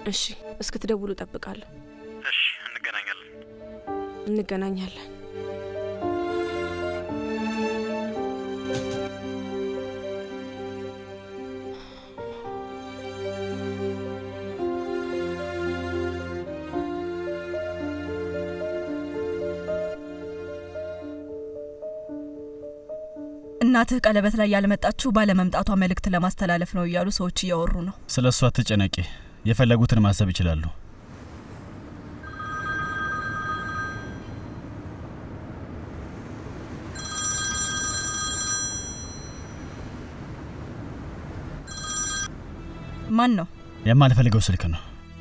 እሺ እስክትደውሉ እጠብቃለሁ እሺ እንገናኛለን እናትህ ቀለበት ላይ ያለመጣችሁ ባለመምጣቷ መልእክት ለማስተላለፍ ነው ይያሉ ሰዎች እያወሩ ነው ስለሷ ተጨነቂ የፈለጉትን ማሰብ ይችላሉ ማን ነው የማልፈልገው ስልክ ነው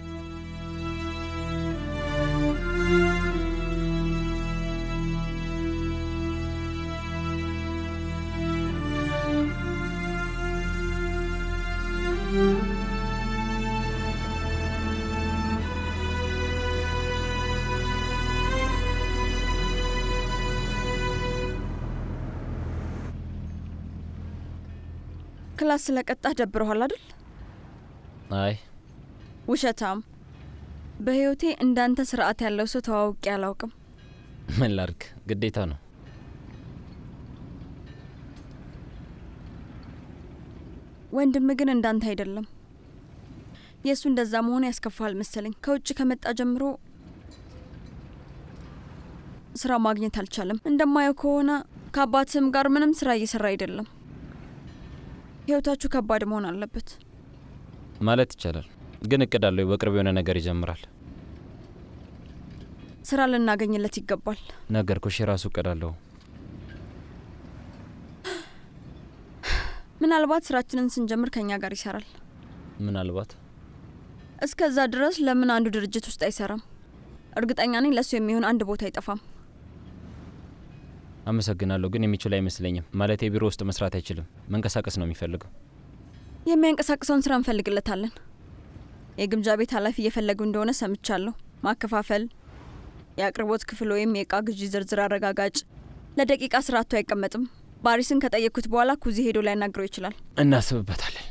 ክላስ ስለቀጣህ ደብረዋል አይደል አይ ውሸታም በህይወቴ እንዳንተ ስርዓት ያለው ሰው ተዋውቄ አላውቅም ምን ላርክ ግዴታ ነው ወንድም ግን እንዳንተ አይደለም የሱ እንደዛ መሆን ያስከፋል መሰለኝ ከውጭ ከመጣ ጀምሮ ስራ ማግኘት አልቻለም እንደማየው ከሆነ ከአባትም ጋር ምንም ስራ እየሰራ አይደለም ህይወታችሁ ከባድ መሆን አለበት ማለት ይቻላል ግን እቀዳለሁ በቅርብ የሆነ ነገር ይጀምራል ስራ ልናገኝለት ይገባል ነገርኩሽ ራሱ እቀዳለሁ ምናልባት ስራችንን ስንጀምር ከኛ ጋር ይሰራል ምናልባት እስከዛ ድረስ ለምን አንዱ ድርጅት ውስጥ አይሰራም እርግጠኛ ነኝ ለሱ የሚሆን አንድ ቦታ አይጠፋም አመሰግናለሁ ግን የሚችል አይመስለኝም ማለት የቢሮ ውስጥ መስራት አይችልም መንቀሳቀስ ነው የሚፈልገው የሚያንቀሳቅሰውን ስራ እንፈልግለታለን የግምጃ ቤት ኃላፊ እየፈለጉ እንደሆነ ሰምቻለሁ ማከፋፈል የአቅርቦት ክፍል ወይም የዕቃ ግዢ ዝርዝር አረጋጋጭ ለደቂቃ ስራቱ አይቀመጥም ባሪስን ከጠየቁት በኋላ ኩዚ ሄዶ ላይ ያናግረው ይችላል እናስብበታለን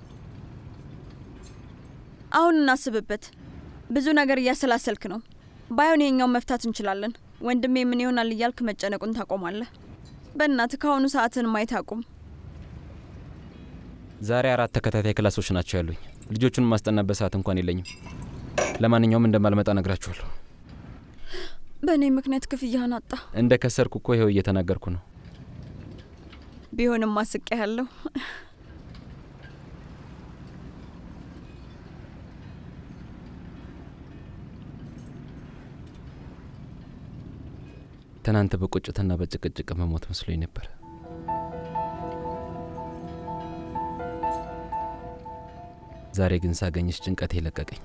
አሁን እናስብበት ብዙ ነገር እያሰላሰልክ ነው ባይሆን የኛው መፍታት እንችላለን ወንድሜ ምን ይሆናል ይያልክ መጨነቁን ታቆማለህ በእናትህ ካሁኑ ሰዓትን ማየት አቁም ዛሬ 4 ተከታታይ ክላሶች ናቸው ያሉኝ ልጆቹን ማስጠናበት ሰዓት እንኳን የለኝም ለማንኛውም እንደማልመጣ ነግራችኋለሁ በእኔ ምክንያት ክፍያህን አጣ እንደ ከሰርኩ እኮ ይሄው እየተናገርኩ ነው ቢሆንም ማስቀያለሁ ትናንት በቁጭትና በጭቅጭቅ መሞት መስሎኝ ነበር ዛሬ ግን ሳገኝሽ ጭንቀት ይለቀቀኝ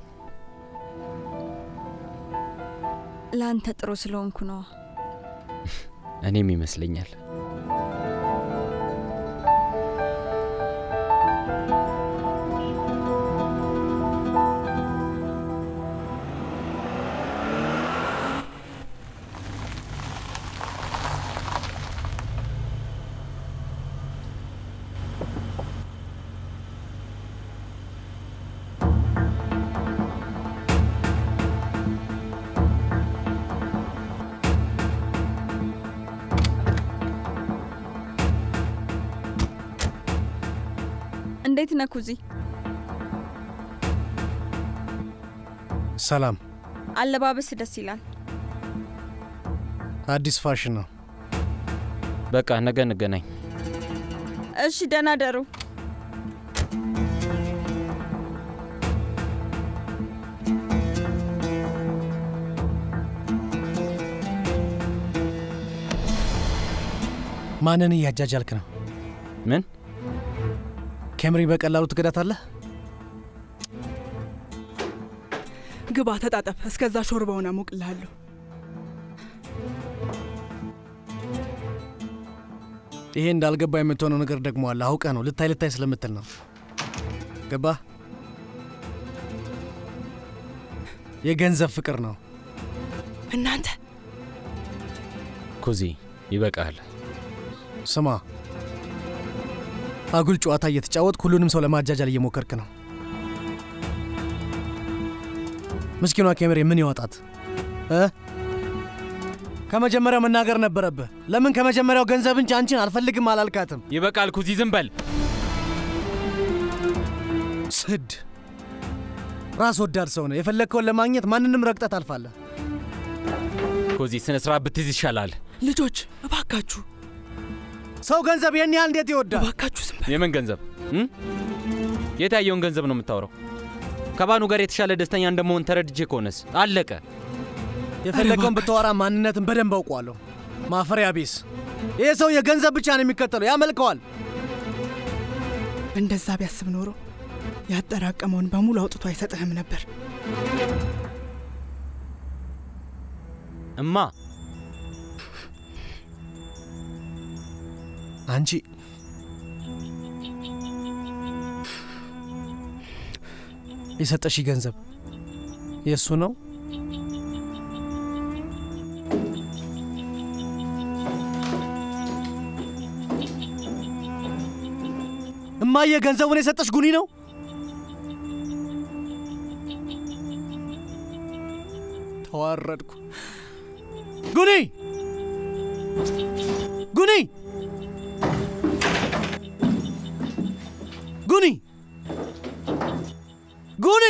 ላንተ ጥሩ ስለሆንኩ ነው እኔም ይመስለኛል እንዴት ነህ ኩዚ ሰላም አለባበስ ደስ ይላል አዲስ ፋሽን ነው በቃ ነገ እንገናኝ እሺ ደህና ደሩ ማንን ያጃጃልክ ነው ምን ኬምሪ በቀላሉ ትገዳታለህ ግባ ተጣጣፍ እስከዛ ሾርባውን አሞቅልሃለሁ ይሄ እንዳልገባ የምትሆነው ነገር ደግሞ አለ አውቀህ ነው ልታይ ስለምትል ነው ገባ የገንዘብ ፍቅር ነው እናንተ ኩዚ ይበቃል ስማ አጉል ጨዋታ እየተጫወት ሁሉንም ሰው ለማጃጃል እየሞከርክ ነው ምስኪኗ ኬምሬ ምን ይወጣት? ከመጀመሪያው መናገር ነበረብህ። ለምን ከመጀመሪያው ገንዘብ እንጂ አንቺን አልፈልግም አላልካትም? ይበቃል ኩዚ፣ ዝም በል። ስድ ራስ ወዳድ ሰው ነው። የፈለግከውን ለማግኘት ማንንም ረግጠህ ታልፋለህ። ኩዚ፣ ስነ ስርዓት ብትይዝ ይሻላል። ልጆች እባካችሁ። ሰው ገንዘብ ይህን ያህል እንዴት ይወዳል? እባካችሁ ዝም በል። የምን ገንዘብ? የታየውን ገንዘብ ነው የምታወራው? ከባኑ ጋር የተሻለ ደስተኛ እንደመሆን ተረድቼ ከሆነስ አለቀ። የፈለገውን ብታወራ ማንነትን በደንብ አውቀዋለሁ። ማፈሪያ ቢስ። ይሄ ሰው የገንዘብ ብቻ ነው የሚከተለው፣ ያመልከዋል። እንደዛ ቢያስብ ኖሮ ያጠራቀመውን በሙሉ አውጥቶ አይሰጥህም ነበር። እማ አንቺ የሰጠሽ ገንዘብ የእሱ ነው? እማዬ ገንዘቡን የሰጠሽ ጉኒ ነው? ተዋረድኩ። ጉኒ ጉኒ ጉኒ ጉኒ!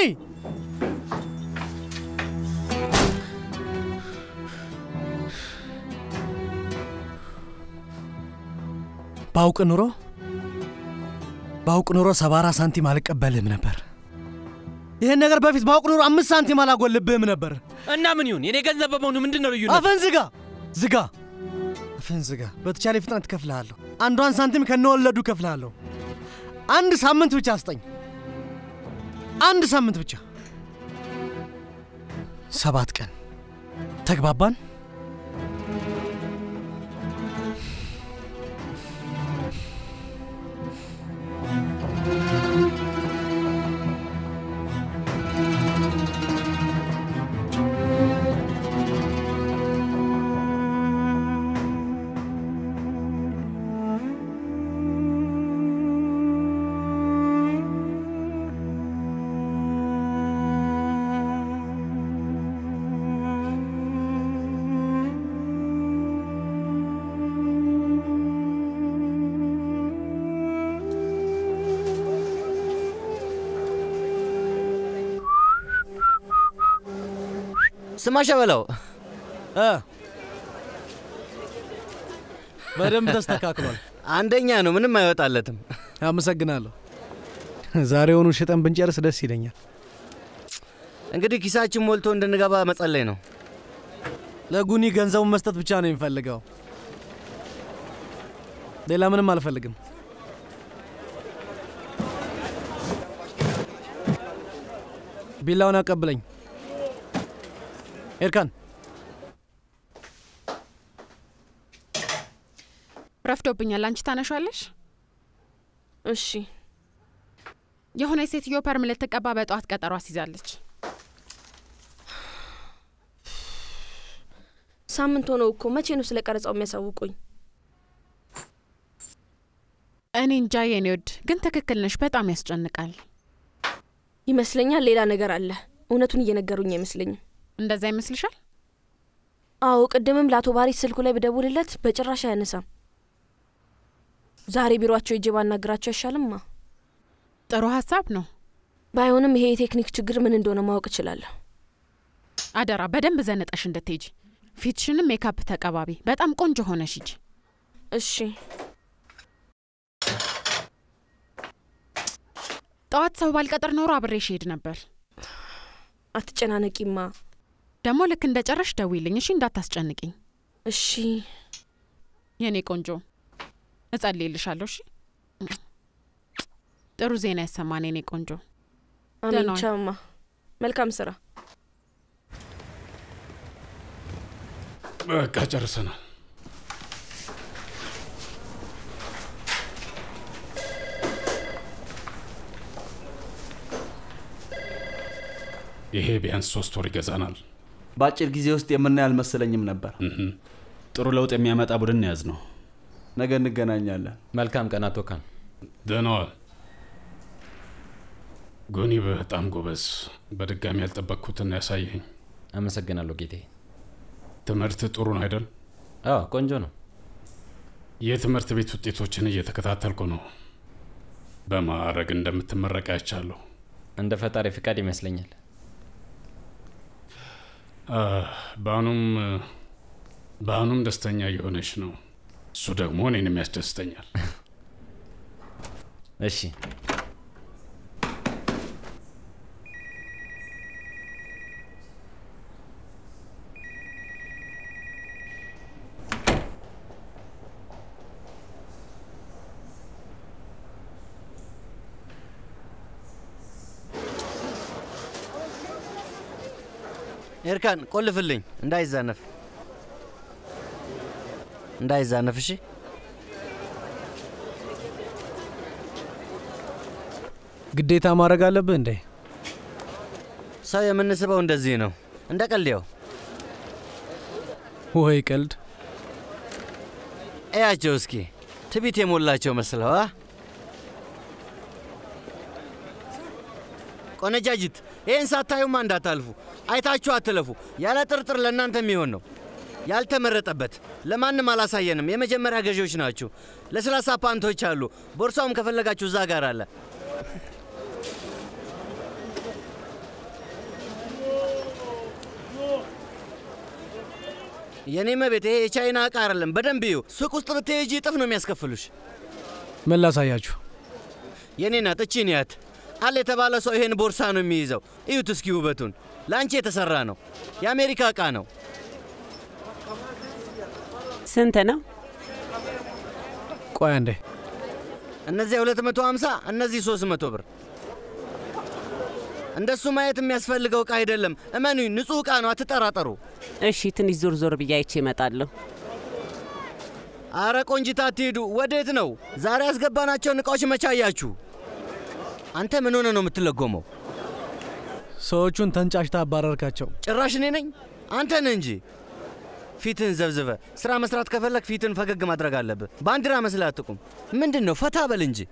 ባውቅ ኑሮ 74 ሳንቲም አልቀበልህም ነበር። ይሄን ነገር በፊት ባውቅ ኑሮ 5 ሳንቲም አላጎልብህም ነበር። እና ምን ይሁን? የኔ ገንዘብ በመሆኑ ምንድነው ልዩነት? አፈን ዝጋ። አፈን ዝጋ። በተቻለ ፍጥነት እከፍልሃለሁ። አንዷን ሳንቲም ከነወለዱ እከፍልሃለሁ። 1 ሳምንት ብቻ አስጠኝ። 1 ሳምንት ብቻ። 7 ቀን ተግባባን? ስማሻ በለው በደንብ ተስተካክሏል። አንደኛ ነው፣ ምንም አይወጣለትም። አመሰግናለሁ። ዛሬውኑ ሽጠን ብንጨርስ ደስ ይለኛል። እንግዲህ ኪሳችን ሞልቶ እንድንገባ መጸለይ ነው። ለጉኒ ገንዘቡን መስጠት ብቻ ነው የሚፈልገው። ሌላ ምንም አልፈልግም። ቢላውን አቀብለኝ ኤርካን። ረፍዶብኛል። አንቺ ታነሻለሽ? እሺ። የሆነ ሴትዮ ፐርም ልትቀባ በጧት ቀጠሮ አስይዛለች። ሳምንት ሆነው እኮ። መቼ ነው ስለ ቀረጻው የሚያሳውቁኝ? እኔ እንጃ የኔ ወድ፣ ግን ትክክል ነሽ። በጣም ያስጨንቃል ይመስለኛል። ሌላ ነገር አለ። እውነቱን እየነገሩኝ አይመስለኝም። እንደዛ ይመስልሻል? አዎ፣ ቅድምም ለአቶ ባሪስ ስልኩ ላይ ብደውልለት በጭራሽ አያነሳም። ዛሬ ቢሮአቸው ሄጄ ባናግራቸው አይሻልማ? ጥሩ ሀሳብ ነው። ባይሆንም ይሄ የቴክኒክ ችግር ምን እንደሆነ ማወቅ እችላለሁ። አደራ በደንብ ዘነጠሽ እንድትሄጂ። ፊትሽንም ሜካፕ ተቀባቢ። በጣም ቆንጆ ሆነሽ ሂጂ። እሺ። ጠዋት ሰው ባልቀጥር ኖሮ አብሬሽ ሄድ ነበር። አትጨናነቂማ። ደግሞ ልክ እንደጨረሽ ደውይልኝ እሺ? እንዳታስጨንቂኝ እሺ? የኔ ቆንጆ እጸልይልሻለሁ። እሺ? ጥሩ ዜና ይሰማን የኔ ቆንጆ። አሜን። ቻውማ። መልካም ስራ። በቃ ጨርሰናል። ይሄ ቢያንስ 3 ወር ይገዛናል። በአጭር ጊዜ ውስጥ የምናይ አልመሰለኝም ነበር። ጥሩ ለውጥ የሚያመጣ ቡድን ያዝ ነው። ነገ እንገናኛለን። መልካም ቀን አቶ ካን። ደህና ዋል። ጎኒ በጣም ጎበዝ። በድጋሚ ያልጠበቅኩትን ያሳየኝ። አመሰግናለሁ ጌቴ። ትምህርት ጥሩ ነው አይደል? አዎ ቆንጆ ነው። የትምህርት ቤት ውጤቶችን እየተከታተልኩ ነው። በማዕረግ እንደምትመረቅ አይቻለሁ። እንደ ፈጣሪ ፍቃድ ይመስለኛል። በአሁኑም ደስተኛ የሆነች ነው። እሱ ደግሞ እኔንም ያስደስተኛል። እሺ ኤርካን ቆልፍልኝ፣ እንዳይዛነፍ እሺ። ግዴታ ማድረግ አለብህ እንዴ? ሰው የምንስበው እንደዚህ ነው፣ እንደ ቀልዴው። ወይ ቀልድ! እያቸው እስኪ ትቢት የሞላቸው መስለው ቆነጃጅት፣ ይህን ሳታዩማ እንዳታልፉ። አይታችሁ አትለፉ። ያለ ጥርጥር ለእናንተ የሚሆን ነው። ያልተመረጠበት ለማንም አላሳየንም። የመጀመሪያ ገዢዎች ናችሁ። ለስላሳ ፓንቶች አሉ። ቦርሳውም ከፈለጋችሁ እዛ ጋር አለ። የኔ መቤት፣ ይሄ የቻይና እቃ አይደለም። በደንብ እዩ። ሱቅ ውስጥ ብትሄጂ እጥፍ ነው የሚያስከፍሉሽ። ምን ላሳያችሁ? የኔ ናት፣ እቺን ያት። አለ የተባለ ሰው ይሄን ቦርሳ ነው የሚይዘው። እዩት እስኪ ውበቱን። ለአንቺ የተሰራ ነው። የአሜሪካ እቃ ነው። ስንት ነው? ቆይ አንዴ። እነዚህ 250፣ እነዚህ 300 ብር። እንደሱ ማየት የሚያስፈልገው እቃ አይደለም። እመኑኝ፣ ንጹህ እቃ ነው። አትጠራጠሩ። እሺ፣ ትንሽ ዞር ዞር ብዬ አይቼ እመጣለሁ። አረ ቆንጂት፣ አትሄዱ። ወዴት ነው? ዛሬ ያስገባናቸውን እቃዎች መቻያችሁ። አንተ ምን ሆነ ነው የምትለጎመው? ሰዎቹን ተንጫጭታ አባረርካቸው። ጭራሽ እኔ ነኝ? አንተ ነህ እንጂ። ፊትን ዘብዝበ ስራ መስራት ከፈለክ ፊትን ፈገግ ማድረግ አለብህ። ባንዲራ መስለህ አትቁም። ምንድን ነው? ፈታ በል እንጂ።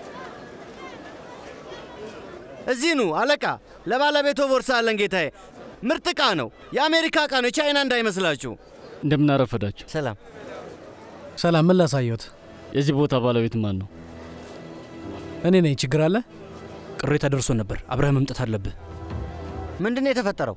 እዚህ ኑ አለቃ። ለባለቤቶ ቦርሳ አለን ጌታዬ። ምርጥ እቃ ነው። የአሜሪካ እቃ ነው፣ የቻይና እንዳይመስላችሁ። እንደምናረፈዳችሁ። ሰላም ሰላም። ምን ላሳየዎት? የዚህ ቦታ ባለቤት ማን ነው? እኔ ነኝ። ችግር አለ? ቅሬታ ደርሶ ነበር። አብረህ መምጣት አለብህ። ምንድን ነው የተፈጠረው?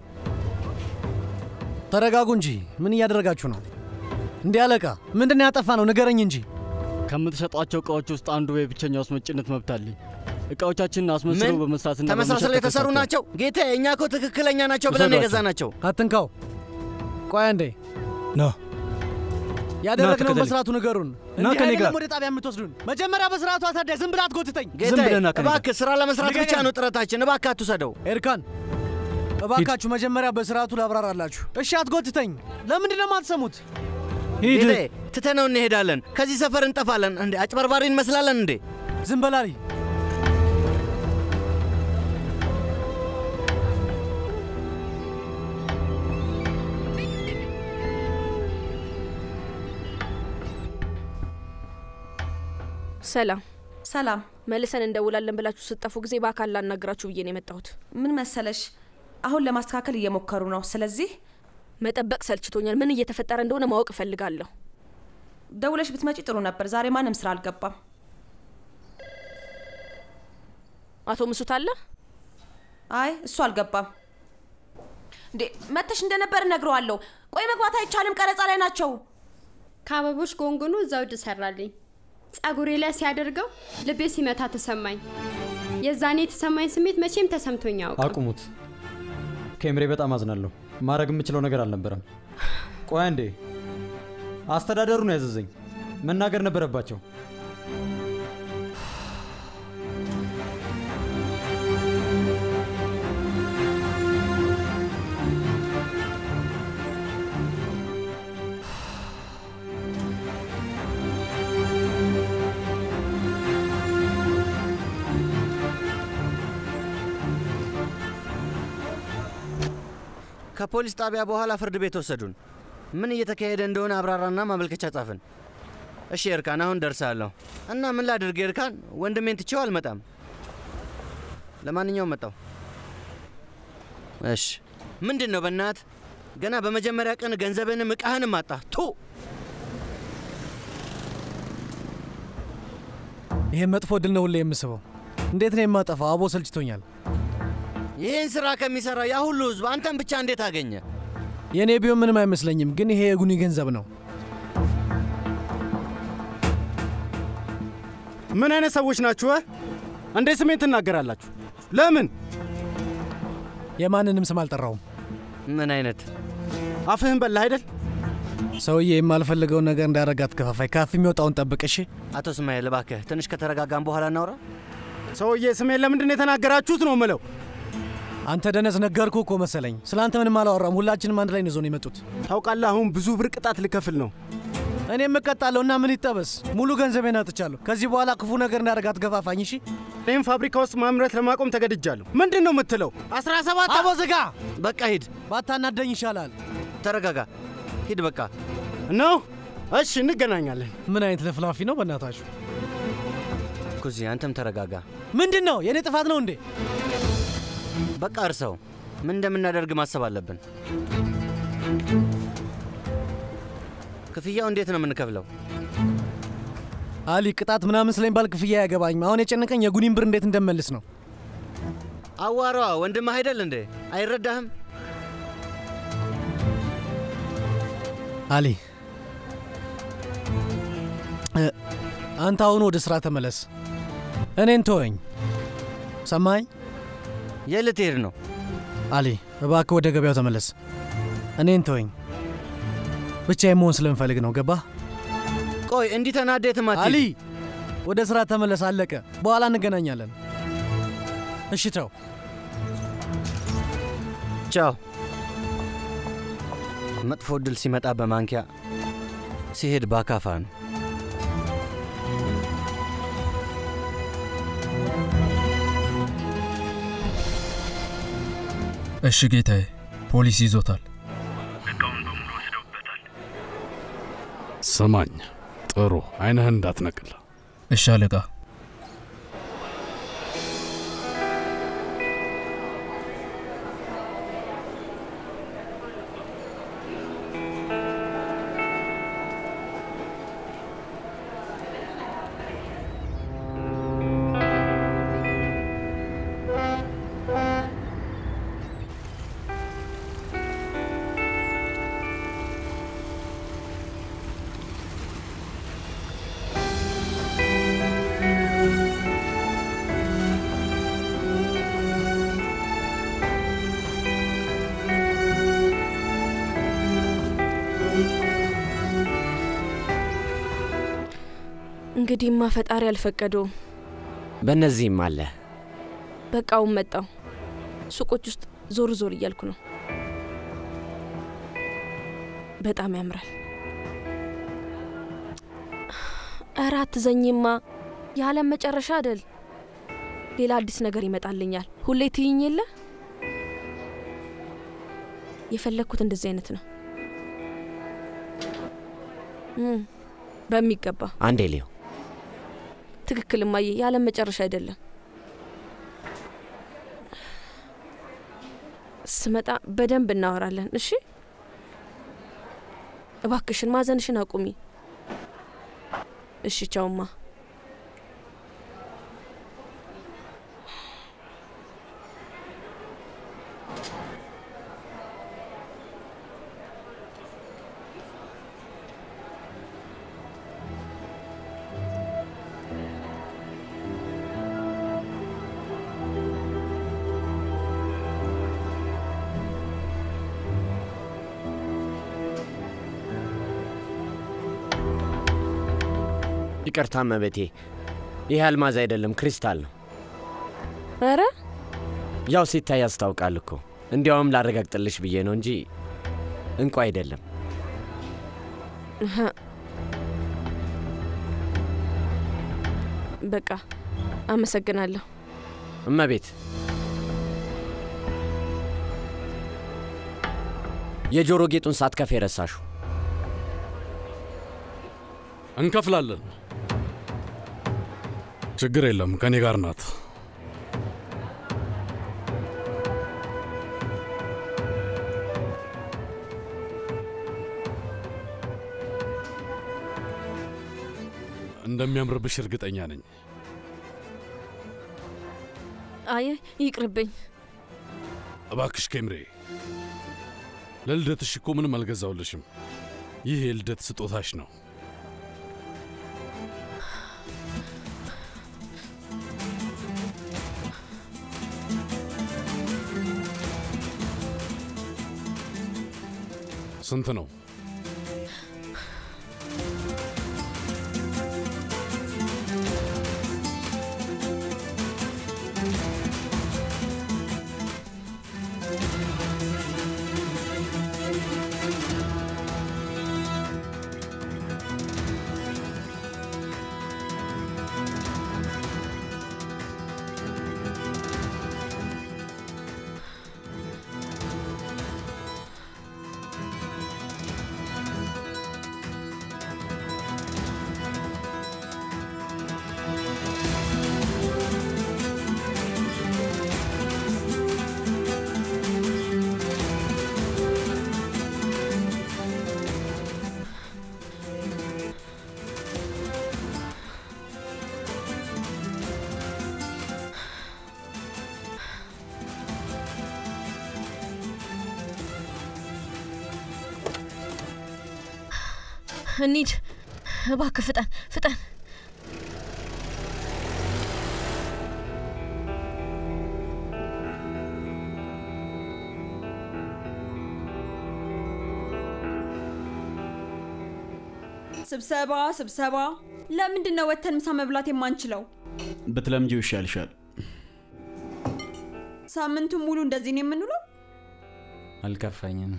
ተረጋጉ እንጂ። ምን እያደረጋችሁ ነው? እንዲህ አለቃ፣ ምንድን ነው ያጠፋ ነው? ንገረኝ እንጂ። ከምትሸጧቸው እቃዎች ውስጥ አንዱ የብቸኛ አስመጭነት መብት አለኝ። እቃዎቻችንን አስመስለው በመስራትና ተመሳስለው የተሰሩ ናቸው ጌታዬ። እኛ እኮ ትክክለኛ ናቸው ብለን የገዛ ናቸው። አትንካው። ቆይ አንዴ ነው ያደረግነው። በስርዓቱ ንገሩን። እና ከኔ ጋር ወደ ጣቢያ የምትወስዱን መጀመሪያ በስርዓቱ አሳዳይ። ዝም ብለህ አትጎትተኝ ጌታዬ። እባክህ ስራ ለመስራት ብቻ ነው ጥረታችን። እባክህ አትውሰደው። ኤርካን፣ እባካችሁ መጀመሪያ በስርዓቱ ላብራራላችሁ። እሺ፣ አትጎትተኝ። ለምንድን ነው የማትሰሙት? ሂድ። ትተነው እንሄዳለን። ከዚህ ሰፈር እንጠፋለን። እንዴ አጭበርባሪ እንመስላለን እንዴ? ዝም በላሪ። ሰላም ሰላም። መልሰን እንደውላለን ብላችሁ ስጠፉ ጊዜ በአካል ላናግራችሁ ብዬ ነው የመጣሁት። ምን መሰለሽ፣ አሁን ለማስተካከል እየሞከሩ ነው። ስለዚህ መጠበቅ ሰልችቶኛል። ምን እየተፈጠረ እንደሆነ ማወቅ እፈልጋለሁ። ደውለሽ ብትመጪ ጥሩ ነበር። ዛሬ ማንም ስራ አልገባም። አቶ ምሱት አለ? አይ እሱ አልገባም። እንዴ መተሽ እንደነበር እነግረዋለሁ። ቆይ መግባት አይቻልም፣ ቀረጻ ላይ ናቸው። ከአበቦች ጎንጉኑ እዛው ሰራልኝ። ጸጉሬ ላይ ሲያደርገው ልቤ ሲመታ ተሰማኝ። የዛኔ የተሰማኝ ስሜት መቼም ተሰምቶኝ አያውቅም። አቁሙት። ኬምሬ፣ በጣም አዝናለሁ። ማድረግ የምችለው ነገር አልነበረም። ቆይ አንዴ፣ አስተዳደሩ ነው ያዘዘኝ። መናገር ነበረባቸው። ከፖሊስ ጣቢያ በኋላ ፍርድ ቤት ወሰዱን። ምን እየተካሄደ እንደሆነ አብራራና ማመልከቻ ጻፍን። እሺ ኤርካን፣ አሁን ደርሳለሁ። እና ምን ላድርግ ኤርካን? ወንድሜን ትቼው አልመጣም። ለማንኛውም መጣው። እሺ ምንድን ነው በእናት ገና በመጀመሪያ ቀን ገንዘብንም ዕቃህንም አጣ። ቱ ይሄ መጥፎ ድል ነው ሁሌ የምስበው። እንዴት ነው የማጠፋው? አቦ ሰልችቶኛል። ይህን ስራ ከሚሰራ ያ ሁሉ ህዝብ አንተን ብቻ እንዴት አገኘ? የኔ ቢሆን ምንም አይመስለኝም፣ ግን ይሄ የጉኒ ገንዘብ ነው። ምን አይነት ሰዎች ናችሁ? እንዴት ስሜን ትናገራላችሁ? ለምን? የማንንም ስም አልጠራውም። ምን አይነት አፍህን በላ አይደል? ሰውዬ የማልፈልገውን ነገር እንዳረጋት ከፋፋይ ካፍ የሚወጣውን ጠብቅ። እሺ አቶ እስማኤል እባክህ ትንሽ ከተረጋጋን በኋላ እናውራ። ሰውዬ ስሜን ለምንድን ነው የተናገራችሁት ነው ምለው? አንተ ደነዝ ነገርኩ እኮ መሰለኝ። ስላንተ ምንም አላወራም። ሁላችንም አንድ ላይ ነው ዞን የመጡት። ታውቃለህ፣ አሁን ብዙ ብር ቅጣት ልከፍል ነው። እኔም እቀጣለሁና ምን ይጠበስ? ሙሉ ገንዘቤን አጥቻለሁ። ከዚህ በኋላ ክፉ ነገር እንዳረጋት ገፋፋኝ። እሺ እኔም ፋብሪካ ውስጥ ማምረት ለማቆም ተገድጃለሁ። ምንድን ነው የምትለው? 17 አቦ ዝጋ። በቃ ሂድ። ባታናደኝ ይሻላል። ተረጋጋ። ሂድ በቃ ነው። እሺ እንገናኛለን። ምን አይነት ለፍላፊ ነው በእናታችሁ? ኩዚ አንተም ተረጋጋ። ምንድን ነው የኔ ጥፋት ነው እንዴ? በቃ እርሰው። ምን እንደምናደርግ ማሰብ አለብን። ክፍያው እንዴት ነው የምንከፍለው? አሊ ቅጣት ምናምን ስለሚባል ክፍያ አያገባኝም። አሁን የጨነቀኝ የጉኒን ብር እንዴት እንደመልስ ነው። አዋሯ ወንድምህ አይደል እንዴ? አይረዳህም? አሊ አንተ አሁን ወደ ስራ ተመለስ። እኔን ተወኝ። ሰማኝ? የት ልትሄድ ነው? አሊ እባክህ ወደ ገበያው ተመለስ። እኔን ተወኝ። ብቻዬን መሆን ስለምፈልግ ነው። ገባህ? ቆይ እንዲህ ተናደህ ትማትይ? አሊ ወደ ስራ ተመለስ። አለቀ። በኋላ እንገናኛለን። እሺ ተው። ቻው። መጥፎ ዕድል ሲመጣ በማንኪያ ሲሄድ ባካፋ ነው። እሺ ጌታዬ፣ ፖሊስ ይዞታል። እቃውን በሙሉ ወስደውበታል። ስማኝ፣ ጥሩ አይንህን እንዳትነቅል። እሺ አለቃ። እንግዲህማ ፈጣሪ አልፈቀደው። በእነዚህም አለ። በቃውን መጣው። ሱቆች ውስጥ ዞር ዞር እያልኩ ነው። በጣም ያምራል። አራት ዘኝማ የዓለም መጨረሻ አይደል? ሌላ አዲስ ነገር ይመጣልኛል። ሁሌ ትይኝ የለ? የፈለኩት እንደዚህ አይነት ነው። በሚገባ አንዴ ሊዮ ትክክል ማየ፣ የዓለም መጨረሻ አይደለም። ስመጣ በደንብ እናወራለን። እሺ እባክሽን ማዘንሽን አቁሚ። እሺ ቻውማ። ይቅርታ መቤቴ፣ ይህ አልማዝ አይደለም ክሪስታል ነው። ኧረ ያው ሲታይ ያስታውቃል እኮ። እንዲያውም ላረጋግጥልሽ ብዬ ነው እንጂ እንቁ አይደለም። በቃ አመሰግናለሁ እመቤት። የጆሮ ጌጡን ሳትከፍ የረሳሹ። እንከፍላለን። ችግር የለም፣ ከኔ ጋር ናት። እንደሚያምርብሽ እርግጠኛ ነኝ። አይ ይቅርብኝ። እባክሽ ኬምሬ፣ ለልደትሽ እኮ ምንም አልገዛውልሽም። ይህ የልደት ስጦታሽ ነው። ስንት ነው? እንሂድ እባክህ፣ ፍጠን ፍጠን። ስብሰባ ስብሰባ። ለምንድን ነው ወተን ምሳ መብላት የማንችለው? ብትለምጂው ይሻልሻል። ሳምንቱን ሙሉ እንደዚህ ነው የምንውለው? አልከፋኝም።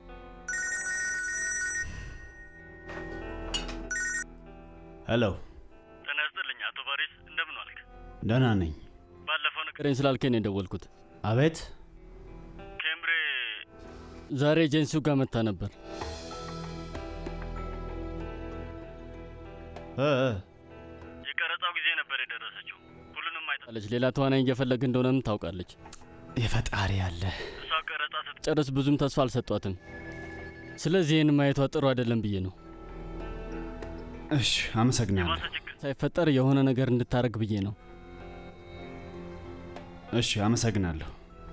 ሄሎ። ጤና ይስጥልኝ አቶ ባሪስ፣ እንደምን ዋልክ? ደህና ነኝ። ባለፈው ንገረኝ ስላልከኝ ነው የደወልኩት። አቤት። ኬምሬ ዛሬ ኤጀንሲው ጋር መታ ነበር። የቀረጻው ጊዜ ነበር የደረሰችው። ሁሉንም አይታለች። ሌላ ተዋናይ እየፈለገ እንደሆነም ታውቃለች። የፈጣሪ ያለ እሷ ቀረጻ ስትጨርስ ብዙም ተስፋ አልሰጧትም። ስለዚህ ይህን ማየቷ ጥሩ አይደለም ብዬ ነው። እሺ፣ አመሰግናለሁ። ሳይፈጠር የሆነ ነገር እንድታረግ ብዬ ነው። እሺ፣ አመሰግናለሁ።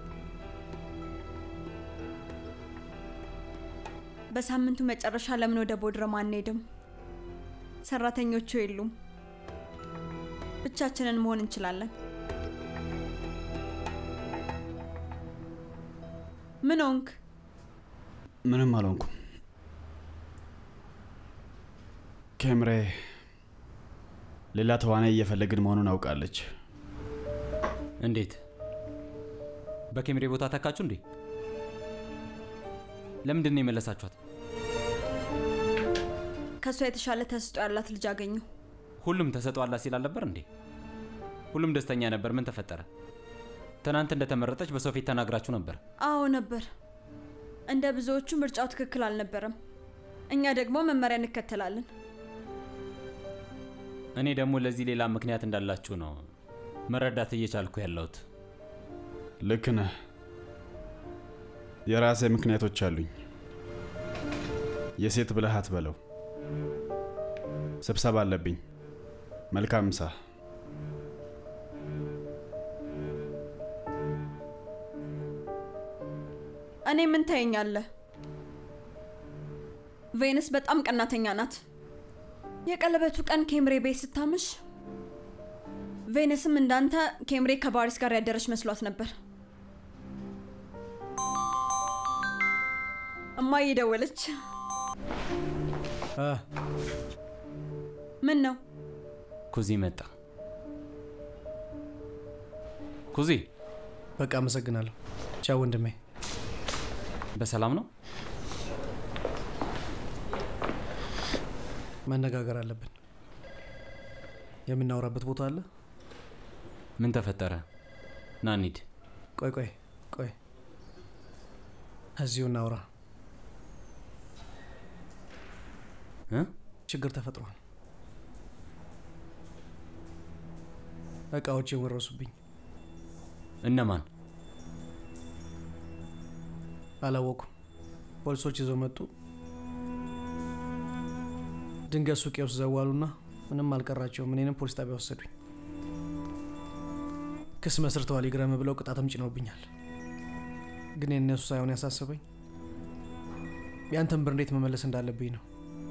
በሳምንቱ መጨረሻ ለምን ወደ ቦድረማ አንሄድም? ሰራተኞቹ የሉም። ብቻችንን መሆን እንችላለን። ምን ሆንክ? ምንም አልሆንኩም። ኬምሬ ሌላ ተዋናይ እየፈለግን መሆኑን አውቃለች። እንዴት? በኬምሬ ቦታ ተካችሁ እንዴ? ለምንድን ነው የመለሳችኋት? ከሷ የተሻለ ተሰጥኦ ያላት ልጅ አገኙ። ሁሉም ተሰጥኦ አላት ሲል አልነበር እንዴ? ሁሉም ደስተኛ ነበር። ምን ተፈጠረ? ትናንት እንደተመረጠች በሰው ፊት ተናግራችሁ ነበር። አዎ ነበር። እንደ ብዙዎቹ ምርጫው ትክክል አልነበረም። እኛ ደግሞ መመሪያ እንከተላለን። እኔ ደግሞ ለዚህ ሌላ ምክንያት እንዳላችሁ ነው መረዳት እየቻልኩ ያለሁት። ልክ ነህ። የራሴ ምክንያቶች አሉኝ። የሴት ብለህ አትበለው። ስብሰባ አለብኝ። መልካም ምሳ። እኔ ምን ታየኛለህ? ቬነስ በጣም ቀናተኛ ናት። የቀለበቱ ቀን ኬምሬ ቤት ስታመሽ ቬነስም እንዳንተ ኬምሬ ከባሪስ ጋር ያደረች መስሏት ነበር። እማዬ ደወለች። ምን ነው? ኩዚ መጣ። ኩዚ፣ በቃ አመሰግናለሁ። ቻው ወንድሜ። በሰላም ነው? መነጋገር አለብን። የምናወራበት ቦታ አለ። ምን ተፈጠረ? ና እንሂድ። ቆይ እዚሁ እናውራ። ችግር ተፈጥሯል። እቃዎች የወረሱብኝ። እነማን? አላወኩም። ፖሊሶች ይዘው መጡ። ድንገት ሱቄ ውስጥ ዘዋሉና ምንም አልቀራቸውም። እኔንም ፖሊስ ጣቢያ ወሰዱኝ። ክስ መስርተዋል ይግረም ብለው ቅጣትም ጭነውብኛል። ግን የእነሱ ሳይሆን ያሳስበኝ ያንተን ብር እንዴት መመለስ እንዳለብኝ ነው።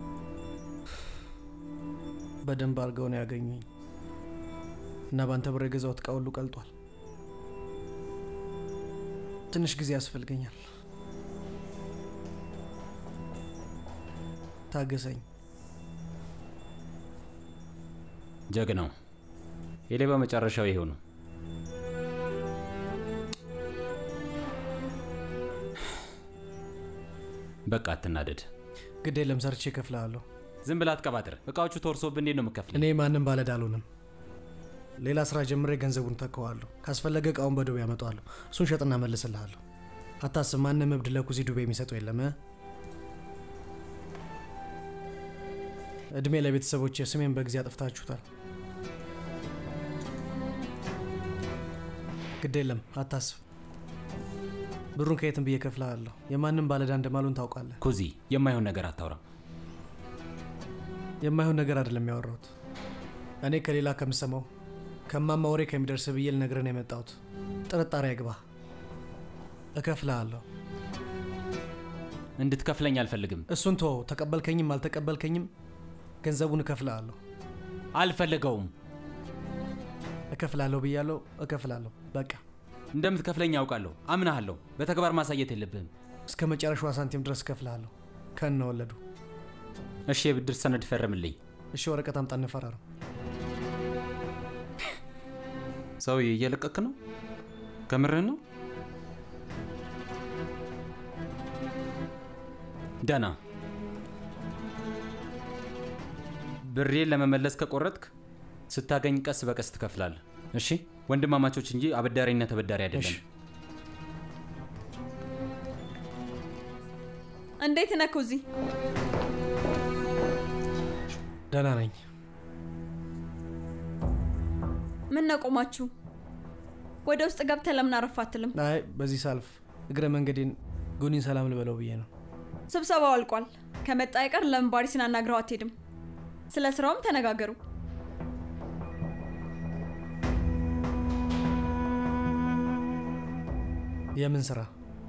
በደንብ አድርገው ነው ያገኙኝ እና በአንተ ብር የገዛሁት ዕቃ ሁሉ ቀልጧል። ትንሽ ጊዜ ያስፈልገኛል። ታገሰኝ። ጀግናው የሌባ መጨረሻው ይሄው ነው። በቃ አትናደድ። ግድ የለም ሰርቼ እከፍልሃለሁ። ዝም ብላ አትቀባጥር። እቃዎቹ ተወርሶብህ እንዴት ነው የምከፍልህ? እኔ ማንም ባለዕዳ አልሆንም። ሌላ ስራ ጀምሬ ገንዘቡን ተከዋለሁ። ካስፈለገ እቃውን በዱቤ ያመጣዋለሁ። እሱን ሸጥና መልስልሃለሁ። አታስብ። ማንም እብድ ለኩዚ ዱቤ የሚሰጠው የለም። እድሜ ለቤተሰቦቼ። ስሜን በጊዜ አጥፍታችሁታል። ግድ የለም አታስብ። ብሩን ከየትም ብዬ እከፍልሃለሁ። የማንም ባለዕዳ እንደማሉን ታውቃለህ። ኩዚ የማይሆን ነገር አታውራ። የማይሆን ነገር አይደለም ያወራሁት። እኔ ከሌላ ከምሰማው ከማማ ወሬ ከሚደርስ ብዬ ልነግርህ ነው የመጣሁት። ጥርጣሬ አይግባ። እከፍልሃለሁ። እንድትከፍለኝ አልፈልግም። እሱን ተወው። ተቀበልከኝም አልተቀበልከኝም ገንዘቡን እከፍልሃለሁ። አልፈልገውም። እከፍላለሁ ብያለሁ። እከፍላለሁ። በቃ እንደምትከፍለኝ ያውቃለሁ። አምናለሁ። በተግባር ማሳየት የለብህም። እስከ መጨረሻዋ ሳንቲም ድረስ እከፍልሃለሁ ከነ ወለዱ። እሺ የብድር ሰነድ ፈርምልኝ። እሺ ወረቀት አምጣ እንፈራረም። ሰውዬ እየለቀክ ነው? ከምርህ ነው? ደህና። ብሬን ለመመለስ ከቆረጥክ ስታገኝ ቀስ በቀስ ትከፍላለህ። እሺ ወንድማማቾች እንጂ አበዳሪና ተበዳሪ አይደለም። እንዴት ነህ ኩዚ? ደህና ነኝ። ምን ነው ቆማችሁ? ወደ ውስጥ ገብተህ ለምን አረፍ አትልም? አይ በዚህ ሳልፍ እግረ መንገዴን ጉኒን ሰላም ልበለው ብዬ ነው። ስብሰባው አልቋል። ከመጣ አይቀር ለምን ባሪስን አናግረው አትሄድም? ስለ ስራውም ተነጋገሩ። የምን ስራ?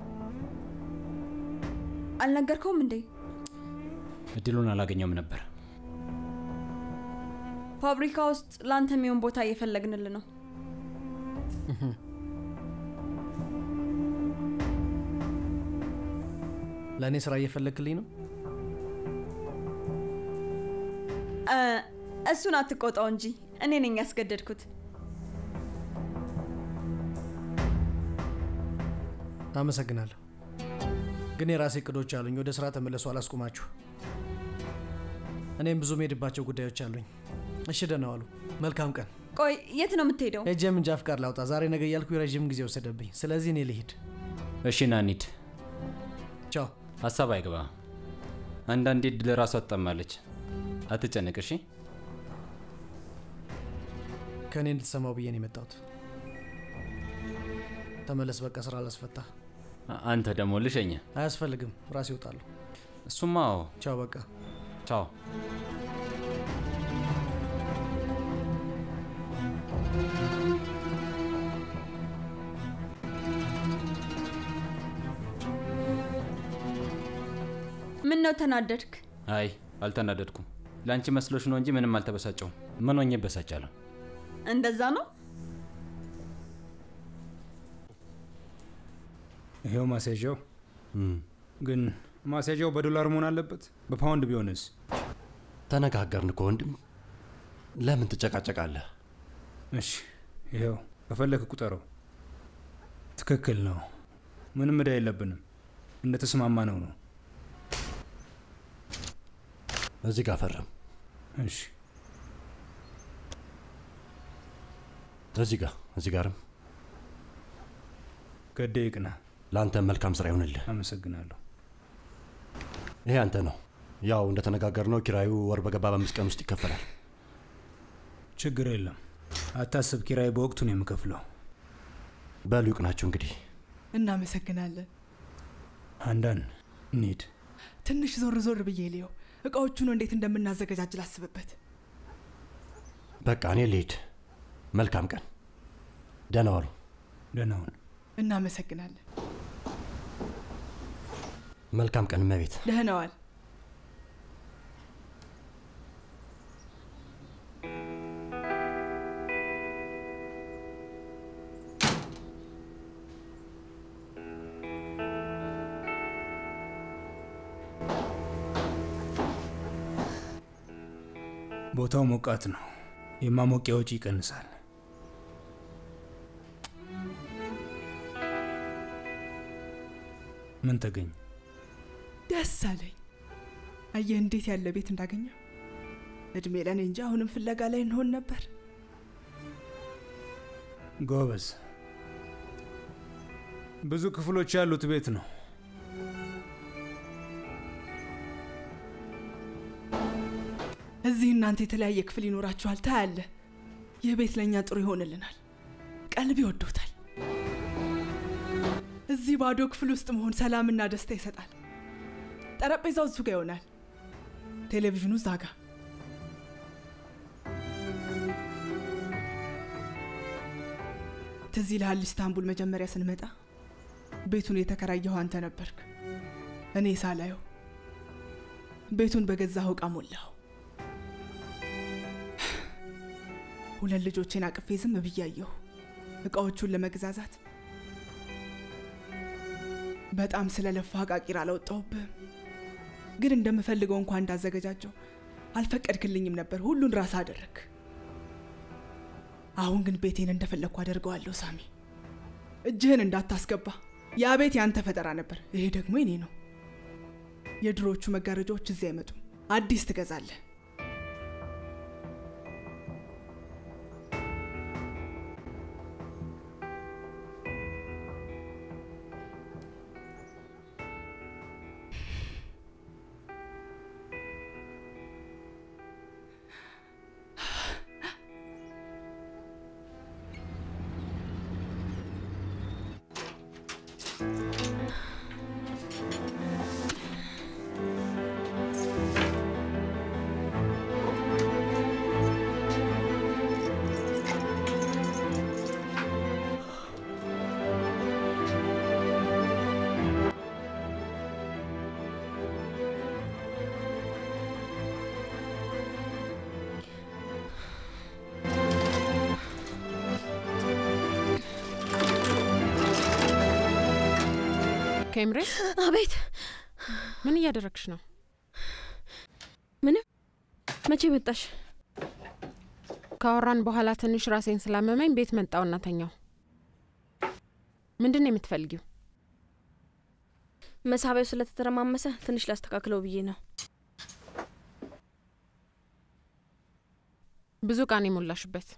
አልነገርከውም እንዴ? እድሉን አላገኘውም ነበር። ፋብሪካ ውስጥ ላንተ የሚሆን ቦታ እየፈለግንል ነው። ለእኔ ስራ እየፈለግክልኝ ነው? እሱን አትቆጣው እንጂ እኔ ነኝ ያስገደድኩት። አመሰግናለሁ። ግን የራሴ እቅዶች አሉኝ። ወደ ስራ ተመለሱ። አላስቆማችሁ። እኔም ብዙ መሄድባቸው ጉዳዮች አሉኝ። እሺ ደህና ዋሉ። መልካም ቀን። ቆይ የት ነው የምትሄደው? ሄጄ መንጃ ፍቃድ ላውጣ። ዛሬ ነገ እያልኩ ረዥም ጊዜ ወሰደብኝ። ስለዚህ እኔ ልሂድ። እሺ ና እንሂድ። ቻው። ሀሳብ አይግባ። አንዳንዴ እድል ራሷ ትጠማለች። አትጨነቅ እሺ። ከእኔ እንድትሰማው ብዬ ነው የመጣሁት። ተመለስ በቃ። ስራ አላስፈታ። አንተ ደግሞ ልሸኘ። አያስፈልግም፣ ራሴ እወጣለሁ። እሱማ። ቻው በቃ። ቻው። ምን ነው ተናደድክ? አይ አልተናደድኩም። ለአንቺ መስሎሽ ነው እንጂ ምንም አልተበሳጨውም። ምን ሆኜ በሳጫለሁ? እንደዛ ነው። ይሄው ማስያዣው። ግን ማስያዣው በዶላር መሆን አለበት? በፓውንድ ቢሆንስ? ተነጋገርን እኮ ወንድም። ለምን ትጨቃጨቃለህ? እሺ ይሄው በፈለክ ቁጠረው። ትክክል ነው። ምንም ዕዳ የለብንም። እንደተስማማ ነው። እዚህ ጋር ፈርም። እሺ እዚህ ጋርም ገዴ ይቅና። ለአንተ መልካም ስራ ይሆንልህ። አመሰግናለሁ። ይሄ አንተ ነው። ያው እንደተነጋገርነው ኪራዩ ወር በገባ በ5 ቀን ውስጥ ይከፈላል። ችግር የለም አታስብ። ኪራይ በወቅቱ ነው የምከፍለው። በሉ ይቅናችሁ እንግዲህ። እናመሰግናለን። አንዳን እንሂድ። ትንሽ ዞር ዞር ብዬ ልየው። እቃዎቹን እንዴት እንደምናዘገጃጅ ላስብበት። በቃ እኔ ልሂድ። መልካም ቀን። ደህና ዋሉ። ደህና ሁን። እናመሰግናለን። መልካም ቀን እመቤት። ደህና ዋል። ቦታው ሞቃት ነው። የማሞቂያ ወጪ ይቀንሳል። ምን ተገኘ? ደስ አለኝ። አየህ እንዴት ያለ ቤት እንዳገኘው። እድሜ ለኔ እንጂ አሁንም ፍለጋ ላይ እንሆን ነበር። ጎበዝ። ብዙ ክፍሎች ያሉት ቤት ነው። እዚህ እናንተ የተለያየ ክፍል ይኖራችኋል። ታያለ። ይህ ቤት ለእኛ ጥሩ ይሆንልናል። ቀልብ ይወዶታል። እዚህ ባዶ ክፍል ውስጥ መሆን ሰላምና ደስታ ይሰጣል። ጠረጴዛው እሱ ጋር ይሆናል። ቴሌቪዥኑ እዛ ጋ። ትዝ ይልሃል ኢስታንቡል መጀመሪያ ስንመጣ ቤቱን የተከራየኸው አንተ ነበርክ። እኔ ሳላየው ቤቱን በገዛኸው ዕቃ ሞላኸው። ሁለት ልጆቼን አቅፌ ዝም ብዬ አየሁ ዕቃዎቹን ለመግዛዛት። በጣም ስለለፋ ቃቂር አላወጣሁብህም፣ ግን እንደምፈልገው እንኳን እንዳዘገጃጀው አልፈቀድክልኝም ነበር። ሁሉን ራስ አደረክ። አሁን ግን ቤቴን እንደፈለግኩ አደርገዋለሁ። ሳሚ፣ እጅህን እንዳታስገባ። ያ ቤት ያንተ ፈጠራ ነበር፣ ይሄ ደግሞ የኔ ነው። የድሮዎቹ መጋረጃዎች እዚህ አይመጡም፣ አዲስ ትገዛለህ። ኬምሬ። አቤት። ምን እያደረግሽ ነው? ምንም። መቼ መጣሽ? ካወራን በኋላ ትንሽ ራሴን ስላመመኝ ቤት መጣውና ተኛው። ምንድነው የምትፈልጊው? መሳቢያው ስለተተረማመሰ ትንሽ ላስተካክለው ብዬ ነው። ብዙ ቃን የሞላሽበት።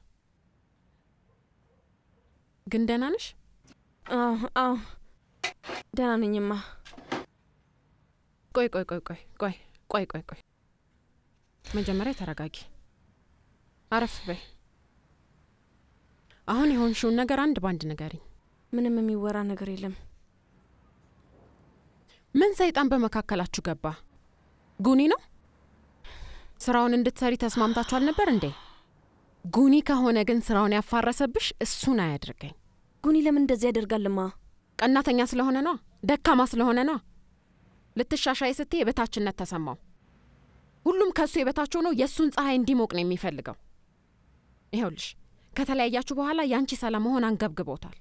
ግን ደህና ነሽ? አዎ ደህና ነኝማ። ቆይ መጀመሪያ ተረጋጊ። አረፍ በይ። አሁን የሆንሽውን ነገር አንድ ባንድ ንገሪኝ። ምንም የሚወራ ነገር የለም። ምን ሰይጣን በመካከላችሁ ገባ? ጉኒ ነው? ስራውን እንድትሰሪ ተስማምታችኋል ነበር እንዴ? ጉኒ ከሆነ ግን ስራውን ያፋረሰብሽ እሱን አያድርገኝ። ጉኒ ለምን እንደዚህ ያደርጋልማ? ቀናተኛ ስለሆነ ነው፣ ደካማ ስለሆነ ነው። ልትሻሻይ ስትይ የበታችነት ተሰማው። ሁሉም ከሱ የበታች ሆኖ የሱን ፀሐይ እንዲሞቅ ነው የሚፈልገው። ይኸውልሽ ከተለያያችሁ በኋላ ያንቺ ሰላም መሆን አንገብግቦታል።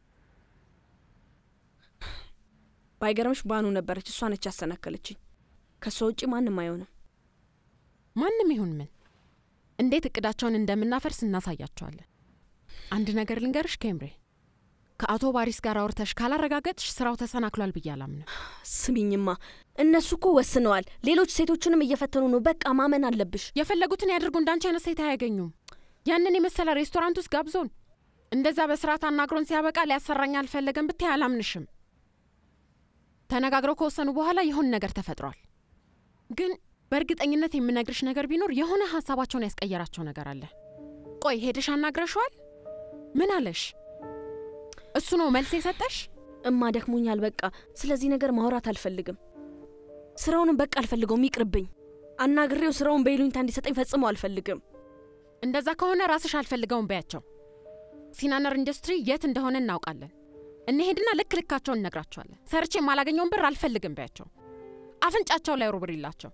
ባይገርምሽ ባኑ ነበረች፣ እሷ ነች ያሰናከለችኝ። ከሷ ውጪ ማንም አይሆንም። ማንም ይሁን ምን፣ እንዴት እቅዳቸውን እንደምናፈርስ እናሳያቸዋለን። አንድ ነገር ልንገርሽ ኬምሬ፣ ከአቶ ባሪስ ጋር አውርተሽ ካላረጋገጥሽ ስራው ተሰናክሏል ብዬ አላምንም። ስሚኝማ፣ እነሱ እኮ ወስነዋል። ሌሎች ሴቶችንም እየፈተኑ ነው። በቃ ማመን አለብሽ። የፈለጉትን ያድርጉ፣ እንዳንቺ አይነት ሴት አያገኙም። ያንን የመሰለ ሬስቶራንት ውስጥ ጋብዞን እንደዛ በስርዓት አናግሮን ሲያበቃ ሊያሰራኝ አልፈለገም ብታይ አላምንሽም። ተነጋግረው ከወሰኑ በኋላ የሆነ ነገር ተፈጥሯል። ግን በእርግጠኝነት የምነግርሽ ነገር ቢኖር የሆነ ሀሳባቸውን ያስቀየራቸው ነገር አለ። ቆይ ሄደሽ አናግረሽዋል? ምን አለሽ? እሱ ነው መልስ የሰጠሽ? እማ ደክሞኛል፣ በቃ ስለዚህ ነገር ማውራት አልፈልግም። ስራውንም በቃ አልፈልገውም፣ ይቅርብኝ። አናግሬው ስራውን በይሉኝታ እንዲሰጠኝ ፈጽሞ አልፈልግም። እንደዛ ከሆነ ራስሽ አልፈልገውም በያቸው። ሲናነር ኢንዱስትሪ የት እንደሆነ እናውቃለን። እንሄድና ልካቸውን እነግራቸዋለን። ሰርቼ የማላገኘውን ብር አልፈልግም በያቸው። አፍንጫቸው ላይ ሩብሪላቸው።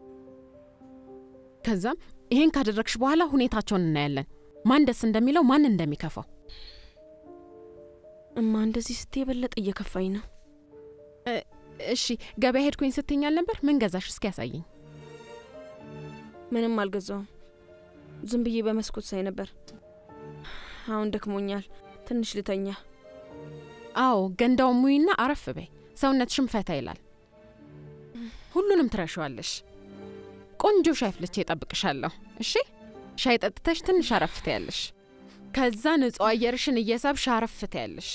ከዛም ይሄን ካደረግሽ በኋላ ሁኔታቸውን እናያለን። ማን ደስ እንደሚለው ማን እንደሚከፋው። እማ እንደዚህ ስትይ የበለጠ እየከፋኝ ነው። እሺ ገበያ ሄድኩኝ ስትይኛል ነበር። ምን ገዛሽ? እስኪ ያሳየኝ። ምንም አልገዛውም። ዝም ብዬ በመስኮት ሳይ ነበር። አሁን ደክሞኛል፣ ትንሽ ልተኛ። አዎ ገንዳው ሙይና አረፍ በይ። ሰውነትሽም ፈታ ይላል። ሁሉንም ትረሺዋለሽ። ቆንጆ ሻይ ፍልቼ እጠብቅሻለሁ። እሺ ሻይ ጠጥተሽ ትንሽ አረፍ ትያለሽ። ከዛ ንጹህ አየርሽን እየሳብሽ አረፍ ትያለሽ።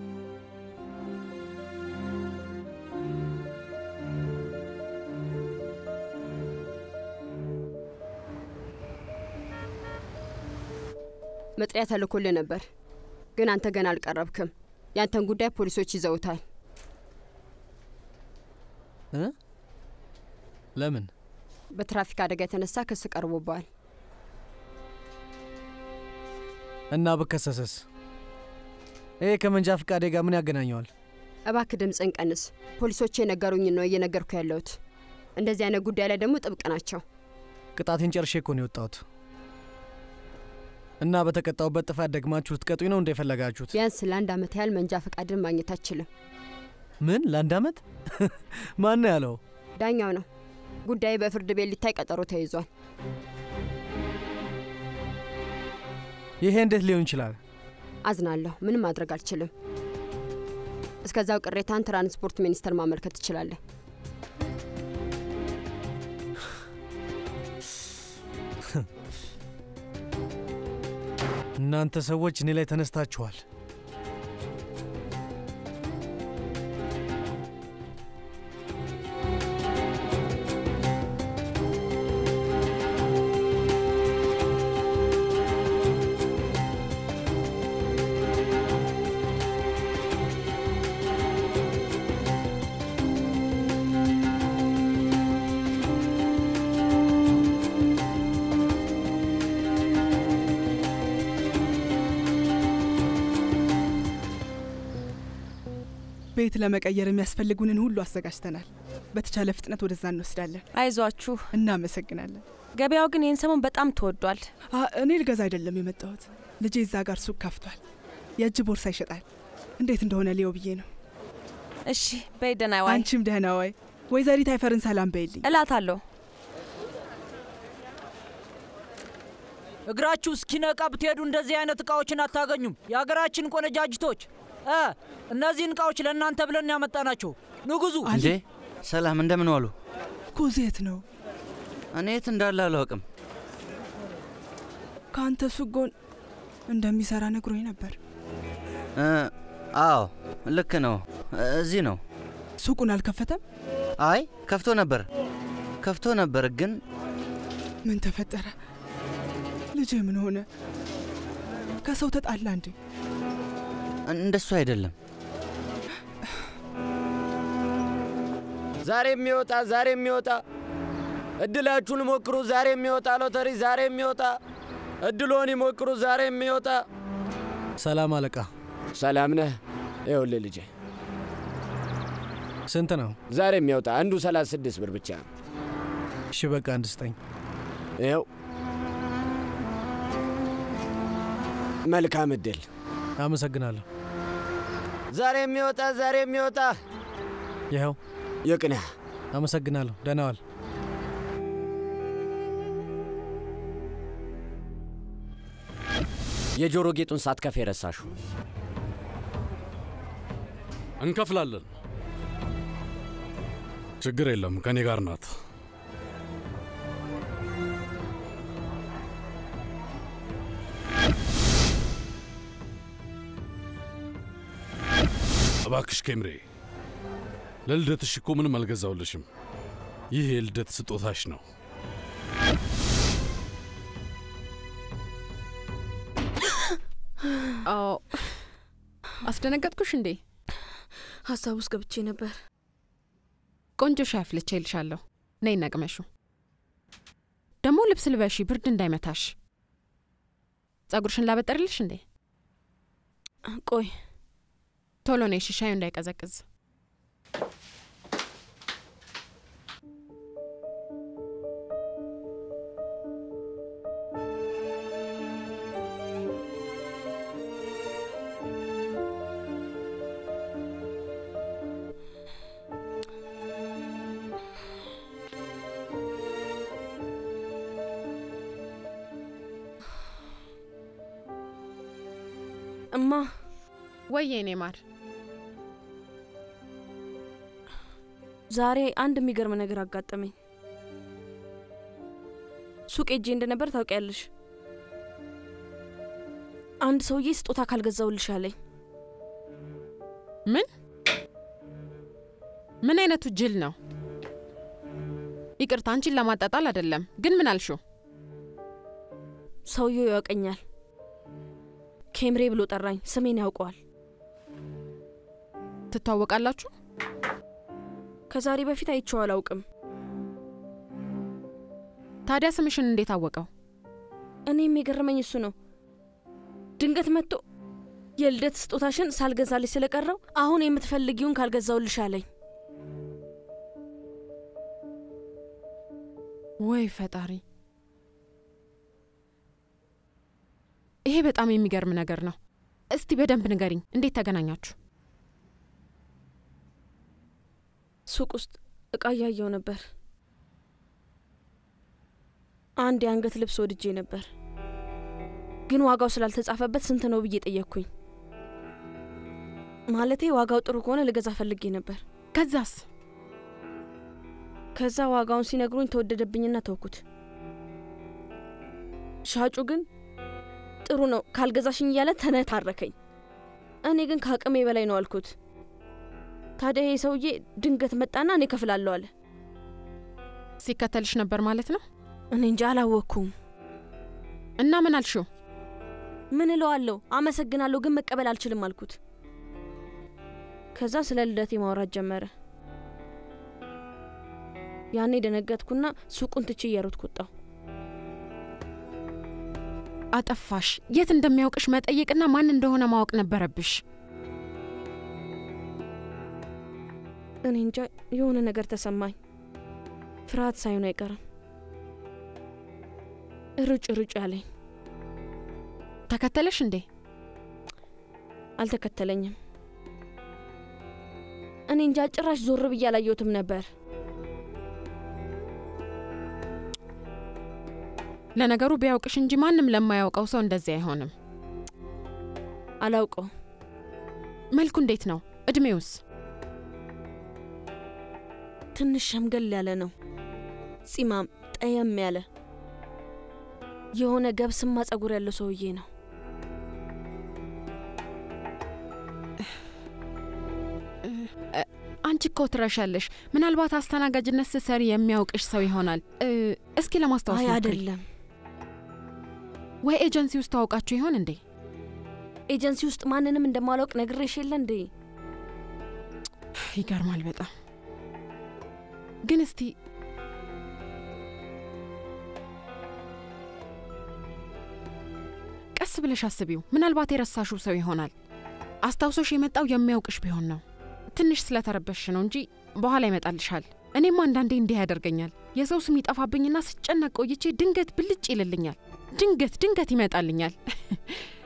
መጥሪያ ተልኮልህ ነበር፣ ግን አንተ ገና አልቀረብክም። ያንተን ጉዳይ ፖሊሶች ይዘውታል። ለምን? በትራፊክ አደጋ የተነሳ ክስ ቀርቦብሃል። እና ብከሰሰስ? ይሄ ከመንጃ ፈቃዴ ጋር ምን ያገናኘዋል? እባክህ ድምፅን ቀንስ። ፖሊሶች የነገሩኝ ነው እየነገርኩ ያለሁት። እንደዚህ አይነት ጉዳይ ላይ ደግሞ ጥብቅ ናቸው። ቅጣቴን ጨርሼ እኮ ነው የወጣሁት። እና በተቀጣውበት ጥፋት ደግማችሁ ልትቀጡኝ ነው እንደፈለጋችሁት? ቢያንስ ለ1 ዓመት ያህል መንጃ ፈቃድን ማግኘት አትችልም። ምን? ለ1 ዓመት? ማን ያለው? ዳኛው ነው። ጉዳይ በፍርድ ቤት ሊታይ ቀጠሮ ተይዟል። ይሄ እንዴት ሊሆን ይችላል? አዝናለሁ። ምንም ማድረግ አልችልም። እስከዛው ቅሬታን ትራንስፖርት ሚኒስቴር ማመልከት ትችላለህ። እናንተ ሰዎች እኔ ላይ ተነስታችኋል። ቤት ለመቀየር የሚያስፈልጉንን ሁሉ አዘጋጅተናል። በተቻለ ፍጥነት ወደዛ እንወስዳለን። አይዟችሁ። እናመሰግናለን። ገበያው ግን ይህን ሰሞን በጣም ተወዷል። እኔ ልገዛ አይደለም የመጣሁት። ልጄ እዛ ጋር ሱቅ ከፍቷል። የእጅ ቦርሳ ይሸጣል። እንዴት እንደሆነ ሊዮ ብዬ ነው። እሺ በይ ደህና ዋይ። አንቺም ደህና ዋይ። ወይዘሪት አይፈርን ሰላም በይልኝ። እላታለሁ። እግራችሁ እስኪነቃ ብትሄዱ እንደዚህ አይነት እቃዎችን አታገኙም። የሀገራችን ቆነጃጅቶች እነዚህን እቃዎች ለእናንተ ብለን ያመጣናቸው። ንጉዙ እንዴ! ሰላም እንደምን ዋሉ? ኩዜት ነው። እኔ የት እንዳለ አላውቅም። ከአንተ ሱቅ ጎን እንደሚሰራ ነግሮኝ ነበር። አዎ ልክ ነው። እዚህ ነው። ሱቁን አልከፈተም? አይ ከፍቶ ነበር ግን ምን ተፈጠረ? ልጄ ምን ሆነ? ከሰው ተጣላ እንዴ? እንደሱ አይደለም። ዛሬ የሚወጣ እድላችሁን ሞክሩ። ዛሬ የሚወጣ ሎተሪ፣ ዛሬ የሚወጣ እድሎን ይሞክሩ። ዛሬ የሚወጣ። ሰላም አለቃ። ሰላም ነህ? ይኸውልህ ልጄ፣ ስንት ነው ዛሬ የሚወጣ? አንዱ 36 ብር ብቻ። እሺ በቃ አንድ ስጠኝ። ይኸው። መልካም እድል። አመሰግናለሁ። ዛሬ የሚወጣ ይኸው። ይቅናህ። አመሰግናለሁ። ደህና ዋል። የጆሮ ጌጡን ሳትከፍ የረሳሹ። እንከፍላለን። ችግር የለም፣ ከኔ ጋር ናት። እባክሽ ኬምሬ፣ ለልደትሽ እኮ ምንም አልገዛውልሽም። ይህ የልደት ስጦታሽ ነው። አዎ፣ አስደነገጥኩሽ እንዴ? ሀሳብ ውስጥ ገብቼ ነበር። ቆንጆ ሻይ አፍልቼልሻለሁ። ነይ ነቅመሹ። ደግሞ ልብስ ልበሺ፣ ብርድ እንዳይመታሽ። ጸጉርሽን ላበጠርልሽ እንዴ? ቆይ ቶሎ ነሽ፣ ሻዩ እንዳይቀዘቅዝ። እማ ወይዬ እኔ ማር፣ ዛሬ አንድ የሚገርም ነገር አጋጠመኝ። ሱቅ ሄጄ እንደነበር ታውቂያለሽ። አንድ ሰውዬ ስጦታ ካልገዛውልሽ አለኝ። ምን አይነቱ ጅል ነው? ይቅርታ አንቺን ለማጣጣል አይደለም፣ ግን ምን አልሽው? ሰውዬው ያውቀኛል። ኬምሬ ብሎ ጠራኝ። ስሜን ያውቀዋል። ትተዋወቃላችሁ? ከዛሬ በፊት አይቼው አላውቅም። ታዲያ ስምሽን እንዴት አወቀው? እኔም የገረመኝ እሱ ነው። ድንገት መጥቶ የልደት ስጦታሽን ሳልገዛልሽ ስለቀረው አሁን የምትፈልጊውን ካልገዛውልሽ አለኝ። ወይ ፈጣሪ! ይሄ በጣም የሚገርም ነገር ነው። እስቲ በደንብ ንገሪኝ፣ እንዴት ተገናኛችሁ? ሱቅ ውስጥ እቃ እያየው ነበር። አንድ የአንገት ልብስ ወድጄ ነበር፣ ግን ዋጋው ስላልተጻፈበት ስንት ነው ብዬ ጠየቅኩኝ። ማለቴ ዋጋው ጥሩ ከሆነ ልገዛ ፈልጌ ነበር። ከዛ ዋጋውን ሲነግሩኝ ተወደደብኝና ተውኩት። ሻጩ ግን ጥሩ ነው ካልገዛሽኝ እያለ ተነታረከኝ። እኔ ግን ከአቅሜ በላይ ነው አልኩት። ታዲያ ይሄ ሰውዬ ድንገት መጣና እኔ ከፍላለሁ አለ። ሲከተልሽ ነበር ማለት ነው? እኔ እንጃ አላወቅኩም። እና ምን አልሽው? ምን እለዋለሁ? አመሰግናለሁ ግን መቀበል አልችልም አልኩት። ከዛ ስለ ልደቴ ማውራት ጀመረ። ያኔ ደነገጥኩና ሱቁን ትቼ እየሮጥኩ ወጣሁ። አጠፋሽ። የት እንደሚያውቅሽ መጠየቅና ማን እንደሆነ ማወቅ ነበረብሽ። እኔ እንጃ የሆነ ነገር ተሰማኝ። ፍርሃት ሳይሆን አይቀርም። ሩጭ ያለኝ። ተከተለሽ እንዴ? አልተከተለኝም። እኔ እንጃ ጭራሽ ዞር ብዬ አላየሁትም ነበር። ለነገሩ ቢያውቅሽ እንጂ ማንም ለማያውቀው ሰው እንደዚህ አይሆንም። አላውቀው። መልኩ እንዴት ነው? እድሜውስ? ትንሽ ሸምገል ያለ ነው። ጺማም ጠየም ያለ የሆነ ገብስማ ጸጉር ያለው ሰውዬ ነው። አንቺ እኮ ትረሻለሽ። ምናልባት አስተናጋጅነት ስትሰሪ የሚያውቅሽ ሰው ይሆናል። እስኪ ለማስታወስ ሞክሪ። አይደለም። ወይ ኤጀንሲ ውስጥ ታውቃችሁ ይሆን እንዴ? ኤጀንሲ ውስጥ ማንንም እንደማላውቅ ነግሬሽ የለ እንዴ? ይገርማል በጣም። ግን እስቲ ቀስ ብለሽ አስቢው። ምናልባት የረሳሽው ሰው ይሆናል። አስታውሶሽ የመጣው የሚያውቅሽ ቢሆን ነው። ትንሽ ስለተረበሽ ነው እንጂ በኋላ ይመጣልሻል። እኔም አንዳንዴ እንዲህ ያደርገኛል። የሰው ስም ይጠፋብኝና ስጨነቅ ቆይቼ ድንገት ብልጭ ይልልኛል። ድንገት ይመጣልኛል።